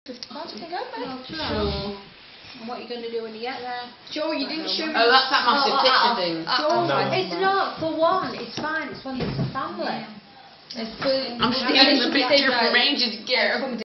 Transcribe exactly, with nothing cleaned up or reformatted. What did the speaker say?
fifty pounds can go, babe. Oh, sure. And what are you going to do when you get there? Joe, you didn't show me. Oh, that's that massive oh, picture oh, thing. Joe, No. it's not for one. It's fine. It's when it's a family. I'm just getting the picture from Rangers gear.